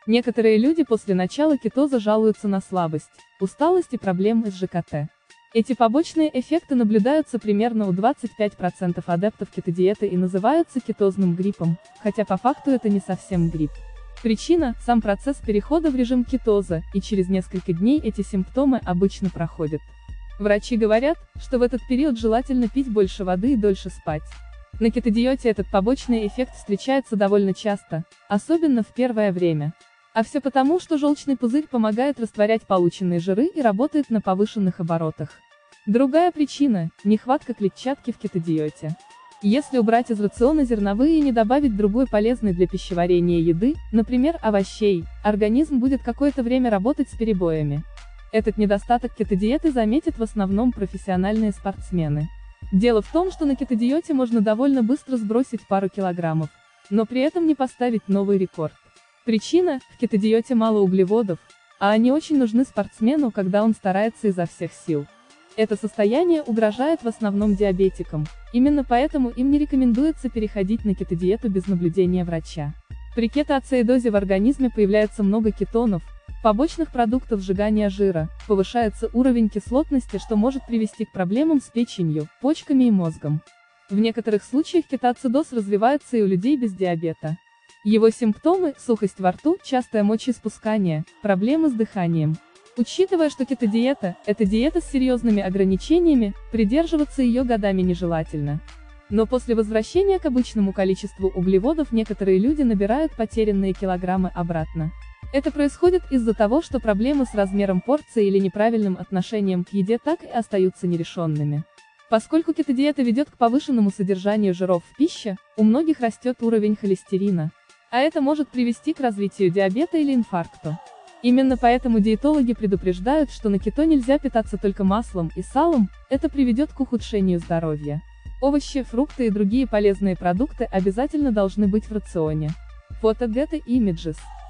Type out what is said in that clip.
Некоторые люди после начала кетоза жалуются на слабость, усталость и проблемы с ЖКТ. Эти побочные эффекты наблюдаются примерно у 25% адептов кетодиеты и называются кетозным гриппом, хотя по факту это не совсем грипп. Причина – сам процесс перехода в режим кетоза, и через несколько дней эти симптомы обычно проходят. Врачи говорят, что в этот период желательно пить больше воды и дольше спать. На кетодиете этот побочный эффект встречается довольно часто, особенно в первое время. А все потому, что желчный пузырь помогает растворять полученные жиры и работает на повышенных оборотах. Другая причина – нехватка клетчатки в кетодиете. Если убрать из рациона зерновые и не добавить другой полезной для пищеварения еды, например, овощей, организм будет какое-то время работать с перебоями. Этот недостаток кетодиеты заметят в основном профессиональные спортсмены. Дело в том, что на кетодиете можно довольно быстро сбросить пару килограммов, но при этом не поставить новый рекорд. Причина – в кетодиете мало углеводов, а они очень нужны спортсмену, когда он старается изо всех сил. Это состояние угрожает в основном диабетикам, именно поэтому им не рекомендуется переходить на кетодиету без наблюдения врача. При кетоацеидозе в организме появляется много кетонов, побочных продуктов сжигания жира, повышается уровень кислотности, что может привести к проблемам с печенью, почками и мозгом. В некоторых случаях кетоацидоз развивается и у людей без диабета. Его симптомы – сухость во рту, частое мочеиспускание, проблемы с дыханием. Учитывая, что кетодиета – это диета с серьезными ограничениями, придерживаться ее годами нежелательно. Но после возвращения к обычному количеству углеводов некоторые люди набирают потерянные килограммы обратно. Это происходит из-за того, что проблемы с размером порции или неправильным отношением к еде так и остаются нерешенными. Поскольку кетодиета ведет к повышенному содержанию жиров в пище, у многих растет уровень холестерина. А это может привести к развитию диабета или инфаркту. Именно поэтому диетологи предупреждают, что на кето нельзя питаться только маслом и салом, это приведет к ухудшению здоровья. Овощи, фрукты и другие полезные продукты обязательно должны быть в рационе. Фото Getty Images.